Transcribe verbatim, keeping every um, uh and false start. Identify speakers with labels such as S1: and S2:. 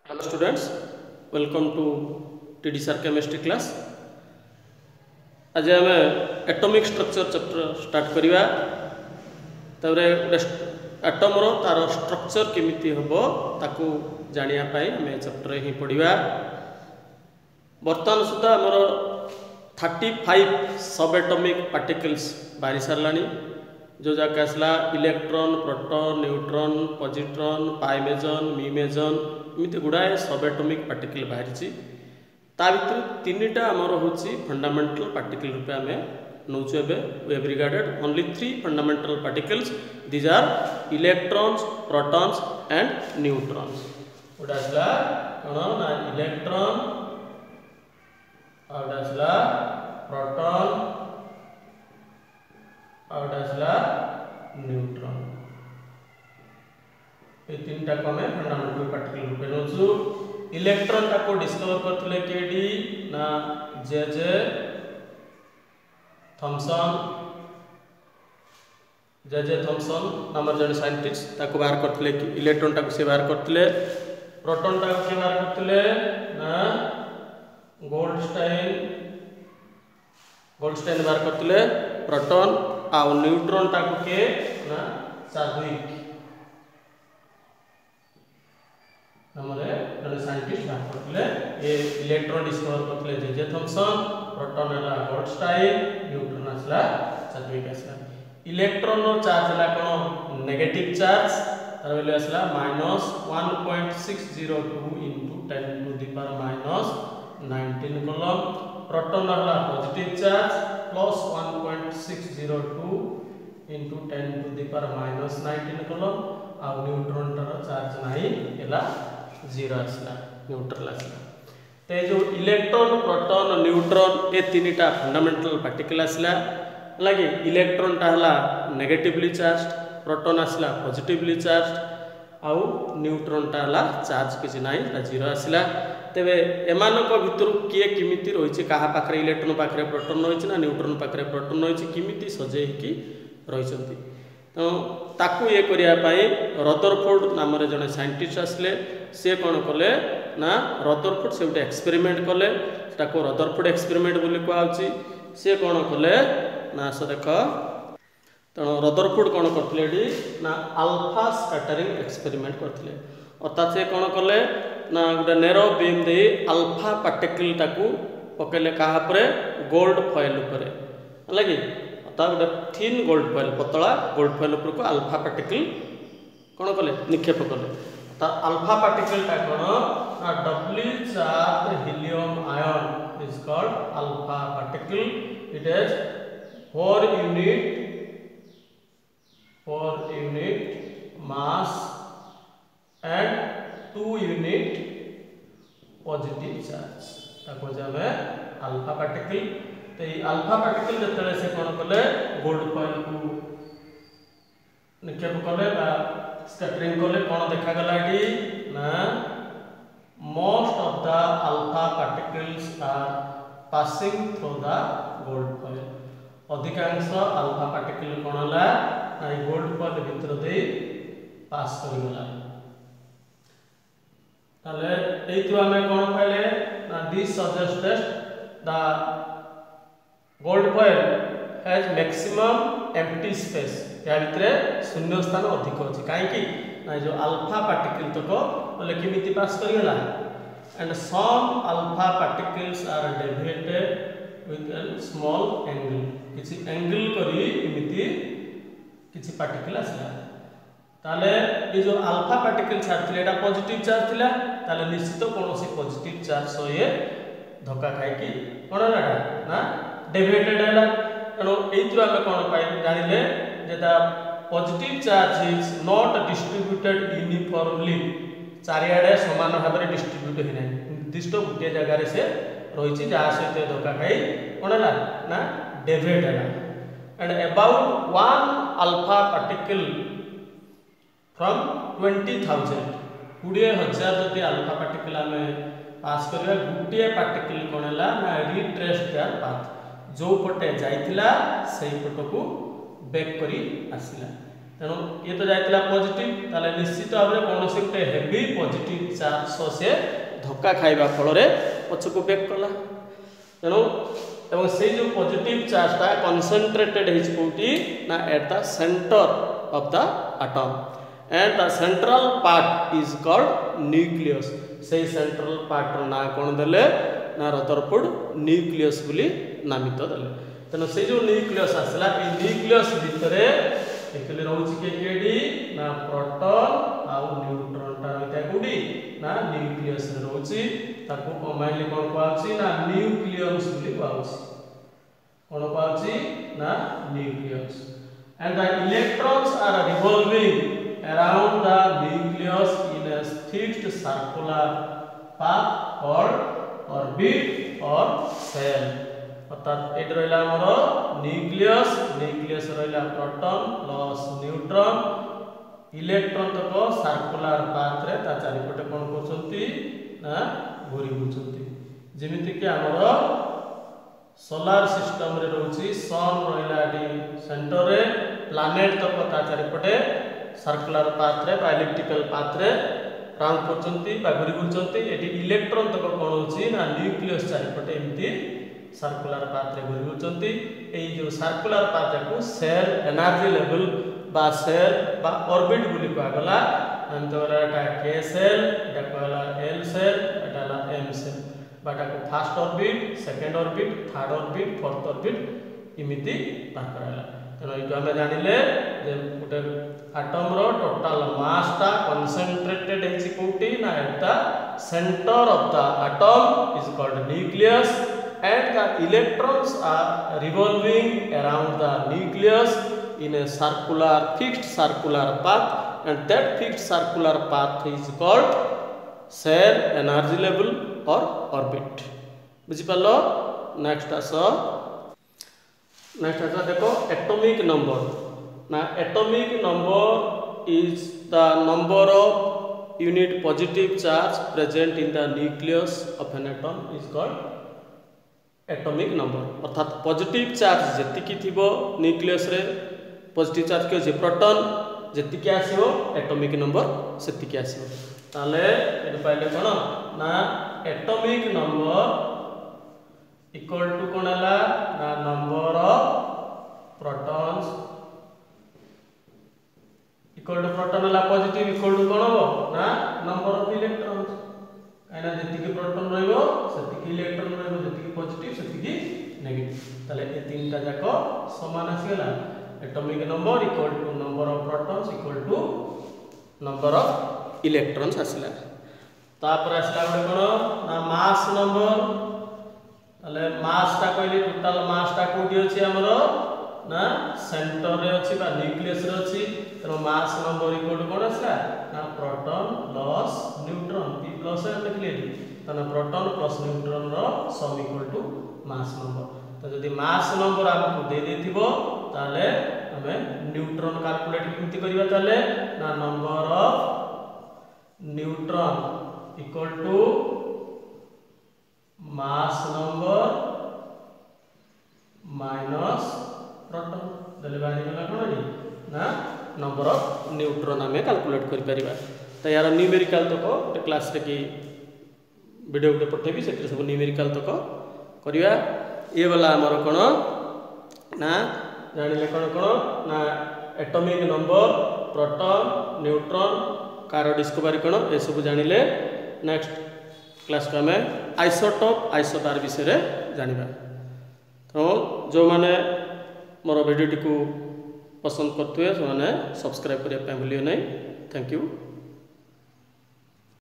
S1: Hello students, welcome to T D S R chemistry class. आज आम atomic structure chapter start करिवा तबरे atom रो तार स्ट्रक्चर केमिति हबो ताकू जानिया पाई हम चैप्टर ही पढ़िवा। वर्तमान सुधा हमर पैंतीस सब एटॉमिक पार्टिकल्स बाहरी सारलानी जो जाक आसला electron, proton, neutron, positron, pi meson, mu meson एमती गुड़ाए सब एटॉमिक पार्टिकल बाहरी ता भीतर तीनटा आमर होची फंडामेंटल पार्टिकल रूपे आमे नौचु एबे we have regarded only three fundamental particles these are electrons, protons and neutrons. ओडा आसला कोन ना इलेक्ट्रॉन और आसला प्रोटॉन और आसला न्यूट्रॉन। ये तीनटा को हमें फंडामेंटल पार्टिकल रूपे नौचु। इलेक्ट्रॉन को डिस्कवर करथिले केडी ना जे जे थॉमसन जे जे थॉमसन नामर जने साइंटिस्ट ताको बाहर करथिले कि इलेक्ट्रॉन टाको से बाहर करथिले। प्रोटॉन टाको के बाहर करथिले ना गोल्डस्टाइन गोल्डस्टाइन बाहर करथिले प्रोटॉन आ न्यूट्रॉन टाको के ना चार्विक नमरे जने साइंटिस्ट बाहर करथिले। ये इलेक्ट्रॉन डिस्कवर करथिले जे जे थॉमसन, प्रोटॉन हला गोल्डस्टाइन, न्यूट्रॉन असला चार्विक असला। इलेक्ट्रॉन रो चार्ज हला कोन नेगेटिव चार्ज तार वैल्यू असला minus one point six zero two into ten to the power minus nineteen coulomb. Proton हला positive charge plus one point six zero two into ten to the power minus nineteen coulomb. आ neutron रो charge नाही एला zero आसला neutral आसला। ते जो electron, proton, neutron ए तीनटा फंडामेंटल पार्टिकल आसला लागे। इलेक्ट्रॉन टा हला नेगेटिवली चार्ज, प्रोटॉन आसला पॉजिटिवली चार्ज आउ न्यूट्रॉन टा हला चार्ज किछि नाही ता जीरो आसला। तेबे एमानक भितर किए किमिति रहिछि काहा पाखरे इलेक्ट्रॉन पाखरे प्रोटॉन रहिछि ना न्यूट्रॉन पाखरे प्रोटॉन रहिछि किमिति सजे कि रहिसंती। तो ताकू ये करिया पई रदरफोर्ड नामरे जने साइंटिस्ट आसले। से कोन कले ना रदरफोर्ड से उटे एक्सपेरिमेंट कले ताको रदरफोर्ड एक्सपेरिमेंट बोली कहउछि। से कोन कले ना से देख तो रदरफोर्ड कोन करथिले डी ना अल्फा स्कैटरिंग एक्सपेरिमेंट करथिले। अर्थात से कोन कले ना गुटे नेरो बीम दे अल्फा पार्टिकल ताकू पकेले काहा परे गोल्ड फॉइल ऊपर लागी अर्थात गुटे थिन गोल्ड फॉइल पतला गोल्ड फॉइल ऊपर को अल्फा पार्टिकल कोन कले निक्षेप कले। ता अल्फा पार्टिकल ता कोन ना doubly charge helium ion is called alpha particle. It has four unit four unit mass and two unit positive charge ताको जामे अल्फा पार्टिकल। तो ये अल्फा पार्टिकल जतले से कोन कले गोल्ड फॉइल को निक्षेप कले बा स्कैटरिंग कले कोन देखा गला कि ना most of the alpha particles are passing through the gold foil. अधिकांश अल्फा पार्टिकल कोन हला ना गोल्ड फॉइल भीतर दे पास करि गला। ताले एइतु हमें कोन पाइले ना this suggested the gold foil has maximum empty space. या भितरे शून्य स्थान अधिक अछि काहे कि ना जो अल्फा पार्टिकल तक बोले किमिति पास करि गला and some alpha particles are deviated with a small angle. किछि एंगल करी किमिति किछि पार्टिकल आसला। ताले ये जो अल्फा पार्टिकल छाड़थिले एटा पॉजिटिव चार्ज थिला ताले निश्चित कोनोसी पॉजिटिव चार्ज सहिए धक्का खाइ कि कोन हला ना डेविएटेड हला। एनो एइतु हम कोन पाइ जानिले जे the positive charge is not distributed uniformly. चारियाडे समान भाव में डिस्ट्रीब्यूट होई नै निर्दिष्ट गोटे जगह रे से रहिछि जहा सहित धक्का खाइ कोन हला ना डेविएट हला। And about one alpha particle from twenty thousand बीस हजार जदि अल्फा पार्टिकल हमें पास करबा गोटे पार्टिकल कोन हला ना रिट्रेस देयर पाथ जो पटे जाइथिला सही पट को बैक करी आसिला। तेणु ये तो जाइतिला पॉजिटिव ताले निश्चित भाव में कौन से गोटे हेवी पॉजिटिव चार्ज सह से धक्का खाइबा फल रे पछको बैक कला तेणु एवं से जो पॉजिटिव चार्जटा कंसंट्रेटेड है कोटी ना at the centre of the atom and the central part is called nucleus से सेंट्रल पार्ट रो ना कोन देले ना रदरफोर्ड न्यूक्लियस बोली नामित देले तेणु से जो न्यूक्लियस आसला ए न्यूक्लियस भितरे एक्चुअली रहउची के केडी ना प्रोटॉन आ न्यूट्रॉन टा रहिता कोडी ना न्यूक्लियस रे रहउची ताको कमाइले कोन पाउची ना न्यूक्लियस बोली पाउची कोन पाउची ना nucleus and the electrons are revolving around the nucleus in a fixed circular path called orbit or cell अर्थात एट रहिला हमरो न्यूक्लियस न्यूक्लियस रहिला प्रोटॉन प्लस न्यूट्रॉन इलेक्ट्रॉन तक सर्कुलर पाथ रे ता चारिपटे कोन करछंती ना घुरी बुचंती जेमिति कि हमरो सोलार सिस्टम रे रहउची सन रहिला डी सेंटर रे प्लैनेट तक ता चारिपटे सर्कुलर पाथ रे बा इलेक्ट्रिकल पाथ रे राउंड करछंती बा घुरी बुचंती एटी इलेक्ट्रॉन तक कोन होची ना न्यूक्लियस चारिपटे एमिति सर्कुलर पाथ रे घुरी बुचंती ए जो सर्कुलर पाथ को सेल एनर्जी लेवल बा सेल बा ऑर्बिट बोली कहा गला अंतरा एटा के सेल एटा कहला एल सेल एटा ला एम सेल बाटा को first orbit second orbit third orbit fourth orbit इमिति पार कराला तेनो इतो हम जानिले जे गुटे एटम रो टोटल मास ता कंसंट्रेटेड हेछि कोटी ना एटा centre of the atom is called nucleus and the electrons are revolving around the nucleus in a circular fixed circular path and that fixed circular path is called cell energy level or orbit बुझी पालो next आस next आस देखो atomic number ना atomic number is the number of unit positive charge present in the nucleus of an atom is called atomic number अर्थात positive charge जेतिकी थिबो nucleus रे positive charge के जे प्रोटॉन जेतिकी आसीबो एटॉमिक नंबर सेतिकी आसीबो ताले एत पाइले कोन ना एटॉमिक नंबर इक्वल टू कोन हला ना number of protons equal to proton हला पॉजिटिव इक्वल टू कोन हो ना नंबर ऑफ इलेक्ट्रॉन्स काइना जेतिकी प्रोटॉन रहइबो सेतिकी इलेक्ट्रॉन रहइबो जेतिकी पॉजिटिव सेतिकी नेगेटिव ताले ए तीनटा जाको समान आसीला atomic number equal to number of protons equal to number of electrons आसीला तापर आसीला बडे कोन ना मास नंबर ताले मास ता कहली टोटल मास ता कोडी अछि हमरो ना सेंटर रे अछि बा न्यूक्लियस रे अछि तो मास नंबर इक्वल टू कोन आसीला ना proton plus neutron p plus है लिखले तने प्रोटॉन प्लस न्यूट्रॉन रो sum equal to mass number तो जदी मास नंबर हमको दे देथिबो ताले हमें न्यूट्रॉन कैलकुलेट किमति करिबा ताले ना number of neutron equal to mass number minus proton दले बारी गला कोन ना नंबर ऑफ न्यूट्रॉन हमें कैलकुलेट करि परिबा तो यार न्यूमेरिकल तक गोटे क्लास रे की वीडियो गोटे पठेबी से सब न्यूमेरिकल तक करिया ये वाला हमर कोन ना जानिले कोन कोन ना एटॉमिक नंबर प्रोटॉन न्यूट्रॉन कार डिस्कवरी कोन ए सब जानिले नेक्स्ट क्लास को हमें आइसोटोप आइसोटार विषय रे जानिबा तो जो माने मोर वीडियो टी को पसंद करते हैं सब्सक्राइब करने भूलिए नहीं थैंक यू।